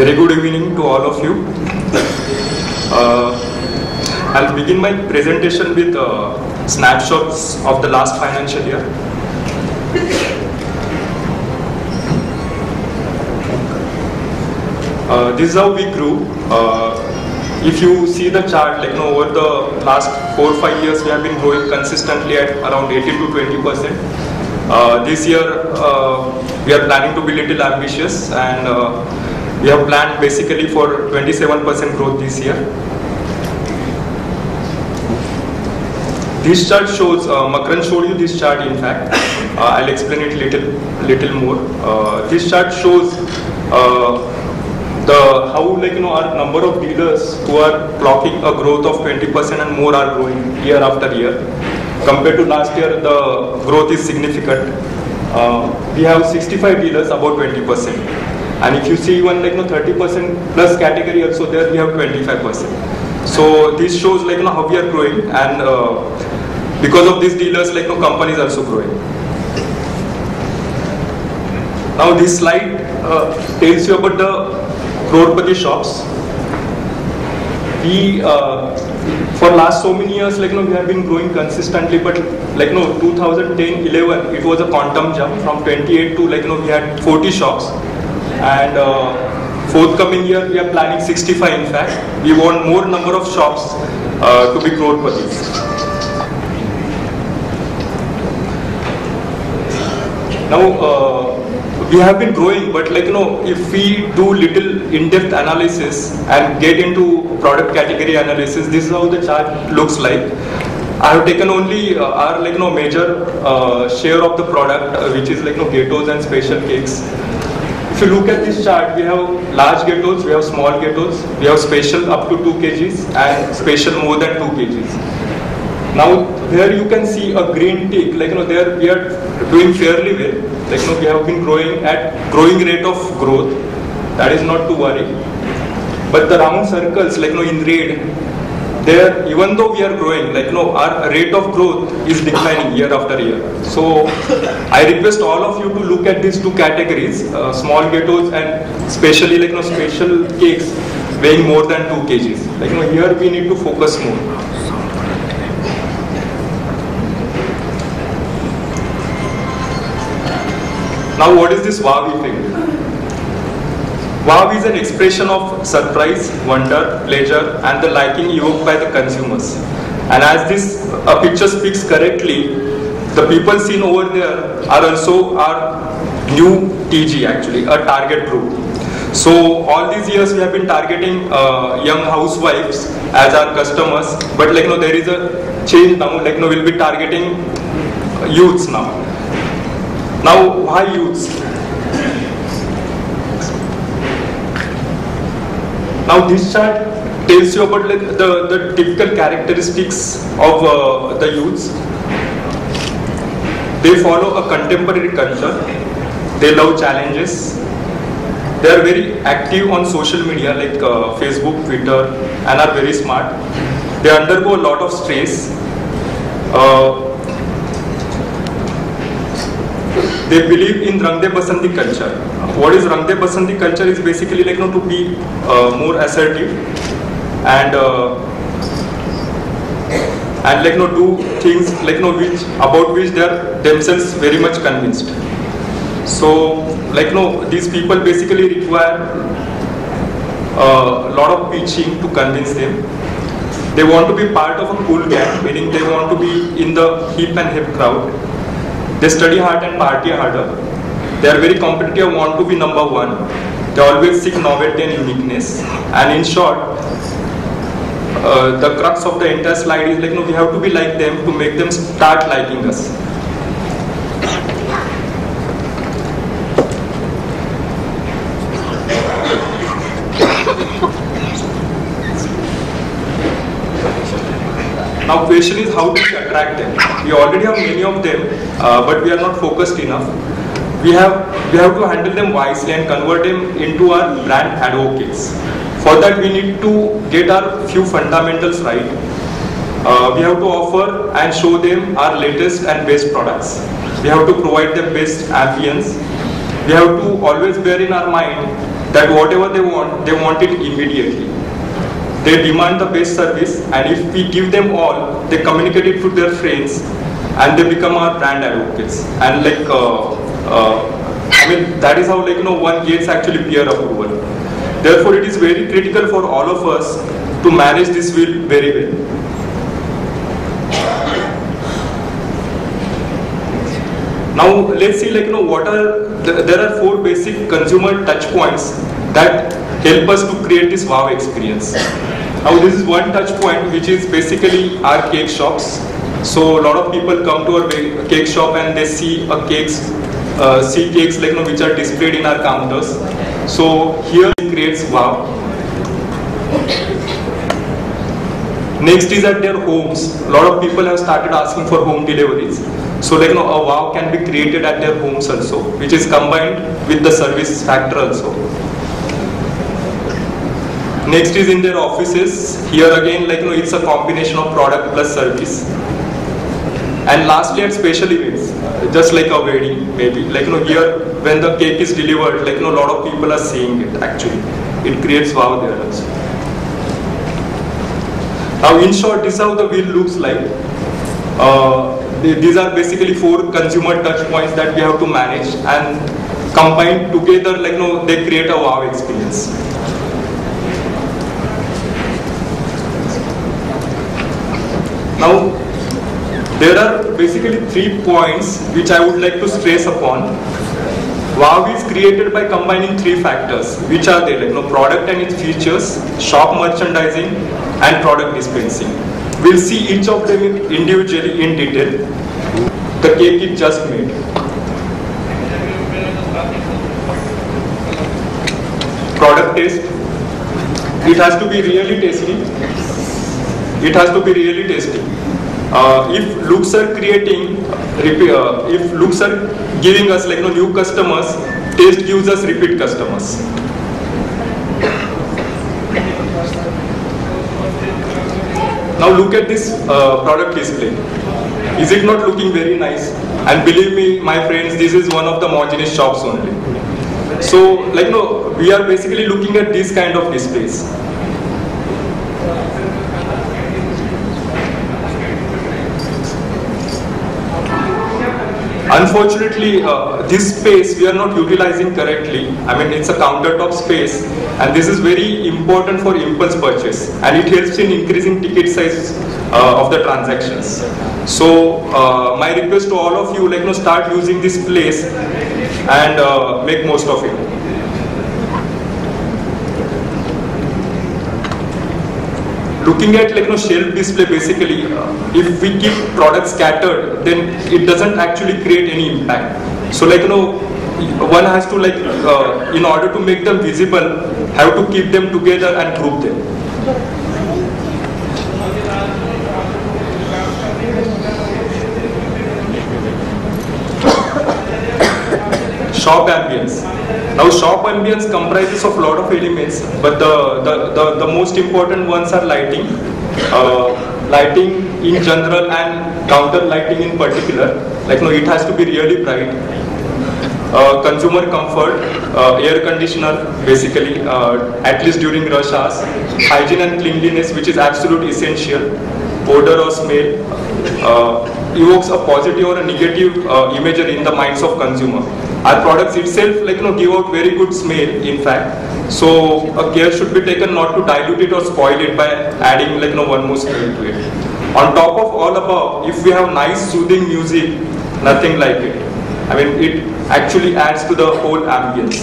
Very good evening to all of you. I'll begin my presentation with snapshots of the last financial year. This is how we grew. If you see the chart, over the last 4 or 5 years, we have been growing consistently at around 18 to 20%. This year, we are planning to be little ambitious, and we have planned basically for 27% growth this year. This chart shows, Makran showed you this chart in fact. I'll explain it little more. This chart shows how our number of dealers who are clocking a growth of 20% and more are growing year after year. Compared to last year, the growth is significant. We have 65 dealers, about 20%. And if you see even 30% plus category also there, we have 25%. So this shows how we are growing, and because of these dealers, companies also growing. Now this slide tells you about the Crorepati shops. We for last so many years, we have been growing consistently, but 2010-11, it was a quantum jump from 28 to we had 40 shops, and forthcoming year we are planning 65. In fact, we want more number of shops to be Crorepatis. Now we have been growing, but if we do little in-depth analysis and get into product category analysis, this is how the chart looks like. I have taken only our major share of the product, which is gatos and special cakes. If you look at this chart, we have large gatos, we have small gatos, we have special up to 2 kgs and special more than 2 kgs. Now there you can see a green tick, there we are doing fairly well. We have been growing at growing rate of growth. That is not to worry. But the round circles, in red, there even though we are growing, our rate of growth is declining year after year. So I request all of you to look at these 2 categories, small gatos and especially special cakes weighing more than 2 kgs. Here we need to focus more. Now what is this wow effect? Wow is an expression of surprise, wonder, pleasure and the liking evoked by the consumers. And as this picture speaks correctly, the people seen over there are also our new TG, actually, a target group. So all these years we have been targeting young housewives as our customers, but there is a change now, we'll be targeting youths now. Now, why youths? Now, this chart tells you about the typical characteristics of the youths. They follow a contemporary culture. They love challenges. They are very active on social media like Facebook, Twitter, and are very smart. They undergo a lot of stress. They believe in Rang De Basandi culture. What is Rang De Basandi culture is basically to be more assertive and do things about which they are themselves very much convinced. So these people basically require a lot of pitching to convince them. They want to be part of a cool gang, meaning they want to be in the hip and hip crowd. They study hard and party harder. They are very competitive, want to be number 1. They always seek novelty and uniqueness. And in short, the crux of the entire slide is we have to be like them to make them start liking us. Now question is how do we attract them? We already have many of them, but we are not focused enough. We have to handle them wisely and convert them into our brand advocates. For that we need to get our few fundamentals right. We have to offer and show them our latest and best products. We have to provide them best ambience. We have to always bear in our mind that whatever they want it immediately. They demand the best service, and if we give them all, they communicate it to their friends, and they become our brand advocates. And like, I mean, that is how, like, one gets actually peer approval. Therefore, it is very critical for all of us to manage this wheel very well. Now let's see, like, what are there are 4 basic consumer touch points that help us to create this wow experience. Now this is one touch point, which is basically our cake shops. So a lot of people come to our cake shop and they see cakes like, which are displayed in our counters. So here it creates wow. Next is at their homes. A lot of people have started asking for home deliveries. So, like, a wow can be created at their homes also, which is combined with the service factor also. Next is in their offices. Here again, like, it's a combination of product plus service. And lastly, at special events, just like a wedding, maybe, like, here when the cake is delivered, like, a lot of people are seeing it actually. It creates wow there also. Now, in short, this is how the wheel looks like. These are basically 4 consumer touch points that we have to manage, and combined together, like, they create a wow experience. Now, there are basically 3 points which I would like to stress upon. Wow is created by combining 3 factors, which are there, like, product and its features, shop merchandising, and product dispensing. We'll see each of them individually in detail. The cake is just made. Product taste. It has to be really tasty. It has to be really tasty. If looks are giving us, like, new customers, taste gives us repeat customers. Now look at this product display. Is it not looking very nice? And believe me, my friends, this is one of the Mogene's shops only. So, like, we are basically looking at this kind of displays. Unfortunately, this space we are not utilizing correctly. I mean, it's a countertop space, and this is very important for impulse purchase, and it helps in increasing ticket size of the transactions. So, my request to all of you, like, start using this place and make most of it. Looking at, like, shelf display, basically, if we keep products scattered, then it doesn't actually create any impact. So, like, one has to, like, in order to make them visible, have to keep them together and group them. Shop ambience. Now, shop ambience comprises of a lot of elements, but the most important ones are lighting, lighting in general and counter lighting in particular. Like, it has to be really bright. Consumer comfort, air conditioner, basically, at least during rush hours. Hygiene and cleanliness, which is absolute essential. Odor or smell evokes a positive or a negative imagery in the minds of consumer. Our products itself, like, give out very good smell, in fact. So care should be taken not to dilute it or spoil it by adding, like, one more smell to it. On top of all above, if we have nice soothing music, nothing like it. I mean, it actually adds to the whole ambience.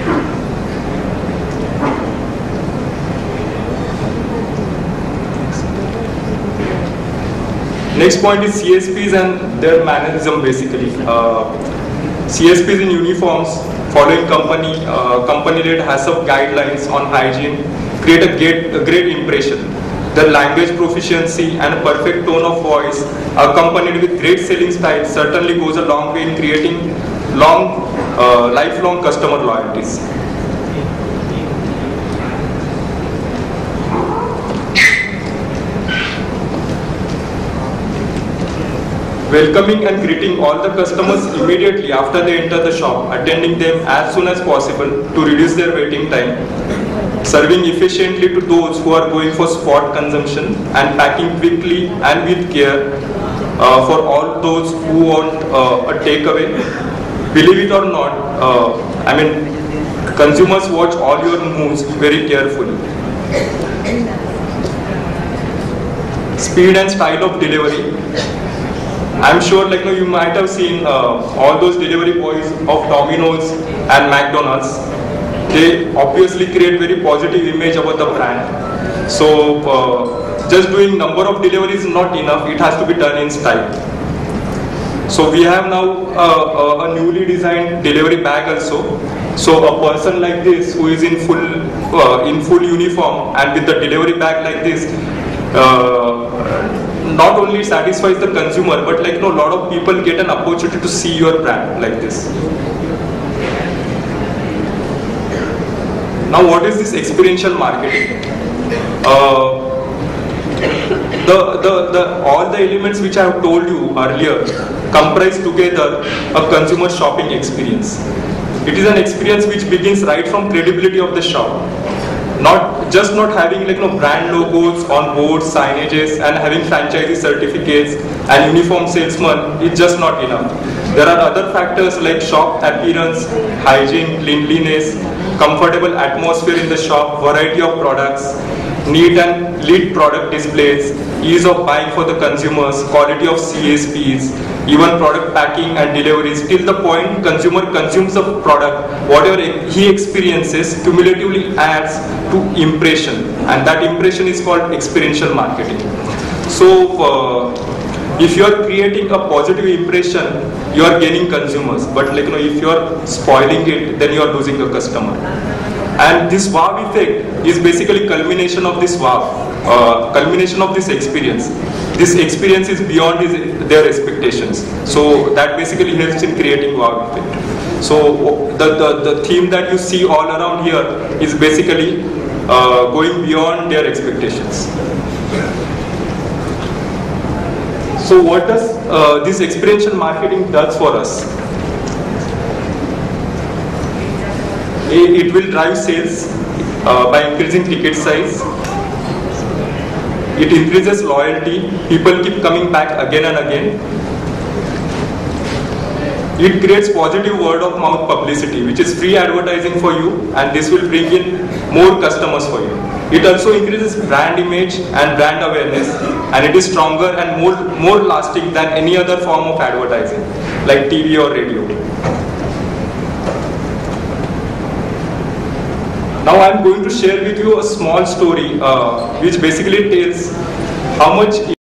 Next point is CSPs and their mannerism, basically. CSPs in uniforms, following company-led HACCP guidelines on hygiene, create a great impression. Their language proficiency and a perfect tone of voice, accompanied with great selling style, certainly goes a long way in creating lifelong customer loyalties. welcoming and greeting all the customers immediately after they enter the shop, attending them as soon as possible to reduce their waiting time, serving efficiently to those who are going for spot consumption, and packing quickly and with care for all those who want a takeaway. Believe it or not, consumers watch all your moves very carefully. Speed and style of delivery. I'm sure you might have seen all those delivery boys of Domino's and McDonald's. They obviously create very positive image about the brand. So just doing number of deliveries is not enough. It has to be done in style. So we have now a newly designed delivery bag also. So a person like this who is in full uniform and with the delivery bag like this, not only satisfies the consumer, but a lot of people get an opportunity to see your brand like this. Now, what is this experiential marketing? All the elements which I have told you earlier comprise together a consumer shopping experience. It is an experience which begins right from credibility of the shop. Not having brand logos on boards, signages, and having franchisee certificates and uniform salesmen is just not enough. There are other factors like shop appearance, hygiene, cleanliness, comfortable atmosphere in the shop, variety of products, neat and lit product displays, ease of buying for the consumers, quality of CSPs, even product packing and deliveries, till the point consumer consumes the product, whatever he experiences cumulatively adds to impression, and that impression is called experiential marketing. So if you are creating a positive impression, you are gaining consumers, but if you are spoiling it, then you are losing a customer. And this wow effect is basically culmination of this wow, culmination of this experience. This experience is beyond their expectations. So that basically helps in creating wow effect. So the theme that you see all around here is basically going beyond their expectations. So what does this experiential marketing does for us? It will drive sales by increasing ticket size. It increases loyalty. People keep coming back again and again. It creates positive word of mouth publicity, which is free advertising for you, and this will bring in more customers for you. It also increases brand image and brand awareness, and it is stronger and more lasting than any other form of advertising, like TV or radio. Now I am going to share with you a small story which basically tells how much